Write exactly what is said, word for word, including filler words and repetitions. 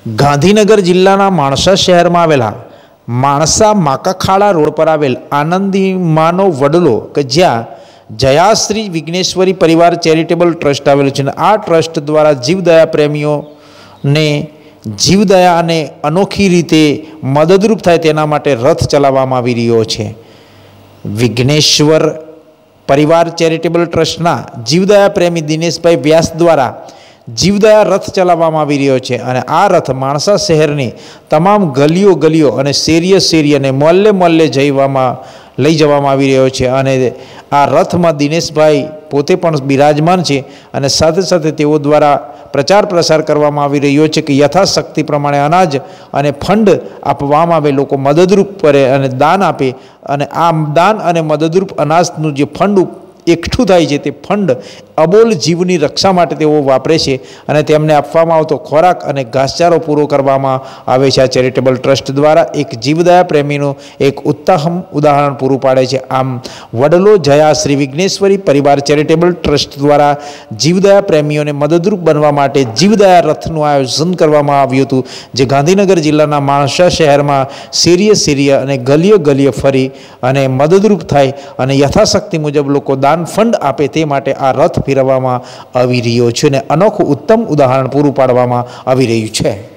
ગાંધીનગર જિલ્લાના માણસા શહેરમાં આવેલા માણસા માકાખાડા રોડ પર આવેલ આનંદી માનો વડલો કે જ્યાં જયાશ્રી વિઘ્નેશ્વરી પરિવાર ચેરિટેબલ ટ્રસ્ટ આવેલું છે. આ ટ્રસ્ટ દ્વારા જીવદયા પ્રેમીઓને જીવદયા અને અનોખી રીતે મદદરૂપ થાય તેના માટે રથ ચલાવવામાં આવી રહ્યો છે. વિઘ્નેશ્વર પરિવાર ચેરિટેબલ ટ્રસ્ટના જીવદયા પ્રેમી દિનેશભાઈ વ્યાસ દ્વારા જીવદયા રથ ચલાવવામાં આવી રહ્યો છે અને આ રથ માણસા શહેરની તમામ ગલીઓ ગલીઓ અને શેરીએ શેરી અને મોહલ્લે મોહલ્લે જવામાં લઈ જવામાં આવી રહ્યો છે. અને આ રથમાં દિનેશભાઈ પોતે પણ બિરાજમાન છે અને સાથે સાથે તેઓ દ્વારા પ્રચાર પ્રસાર કરવામાં આવી રહ્યો છે કે યથાશક્તિ પ્રમાણે અનાજ અને ફંડ આપવામાં આવે, લોકો મદદરૂપ કરે અને દાન આપે અને આ દાન અને મદદરૂપ અનાજનું જે ફંડ એકઠું થાય છે તે ફંડ અબોલ જીવની રક્ષા માટે તેઓ વાપરે છે અને તેમને આપવામાં આવતો ખોરાક અને ઘાસચારો પૂરો કરવામાં આવે છે. આ ચેરિટેબલ ટ્રસ્ટ દ્વારા એક જીવદયા પ્રેમીનું એક ઉત્તમ ઉદાહરણ પૂરું પાડે છે. આમ વડલો જયા શ્રી વિઘ્નેશ્વરી પરિવાર ચેરિટેબલ ટ્રસ્ટ દ્વારા જીવદયા પ્રેમીઓને મદદરૂપ બનવા માટે જીવદયા રથનું આયોજન કરવામાં આવ્યું હતું, જે ગાંધીનગર જિલ્લાના માણસા શહેરમાં શેરીએ શેરીએ અને ગલીએ ગલીએ ફરી અને મદદરૂપ થાય અને યથાશક્તિ મુજબ લોકો દાન ફંડ આપે તે માટે આ રથ ફેરવવામાં આવી રહ્યો છે અને અનોખું ઉત્તમ ઉદાહરણ પૂરું પાડવામાં આવી રહ્યું છે.